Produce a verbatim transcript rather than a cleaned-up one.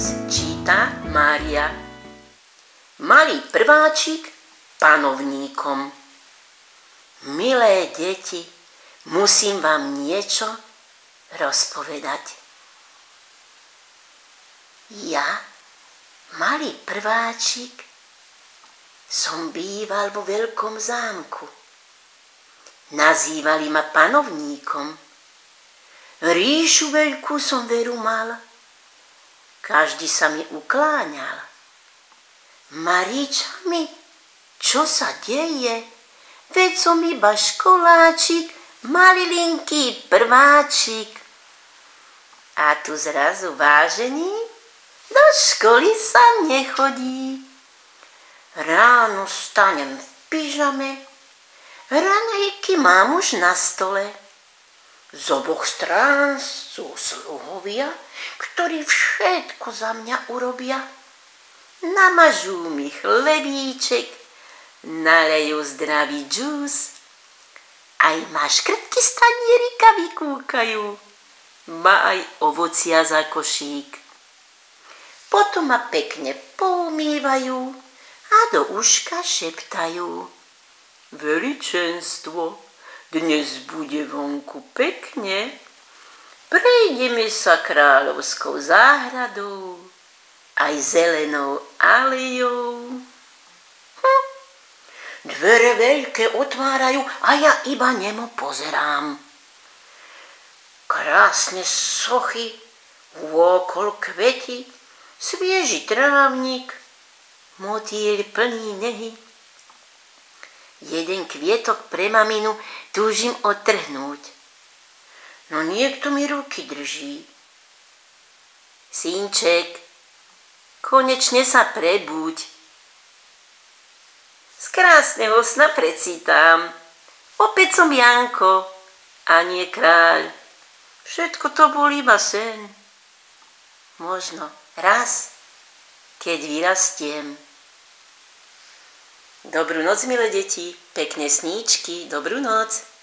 Dnes číta Mária. Malý prváčik panovníkom. Milé deti, musím vám niečo rozpovedať. Ja, malý prváčik, som býval vo veľkom zámku. Nazývali ma panovníkom. Ríšu veľkú som veru mal. Každý sa mi ukláňal. Maríčami, čo sa deje? Veď som iba školáčik, malilinký prváčik. A tu zrazu vážený, do školy sa nechodí. Ráno stanem v pyžame, raňajky mám už na stole. Z oboch strán sú sluhovia, ktorí všetko za mňa urobia. Namažú mi chlebíček, nalejú zdravý džús, aj ma škrtky z tanierika vykúkajú, ma aj ovocia za košík. Potom ma pekne poumývajú a do uška šeptajú: Veličenstvo, dnes bude vonku pekne, prejdeme sa kráľovskou záhradou, aj zelenou alejou. Hm. Dvere veľké otvárajú a ja iba nemo pozerám. Krásne sochy, vôkol kvety, svieži trávnik, motýľ plný nehy. Jeden kvietok pre maminu túžim odtrhnúť, no niekto mi ruky drží. Synček, konečne sa prebuď. Z krásneho sna precítam, opäť som Janko a nie kráľ. Všetko to bol iba sen. Možno raz, keď vyrastiem. Dobrú noc, milé deti, pekné sníčky, dobrú noc.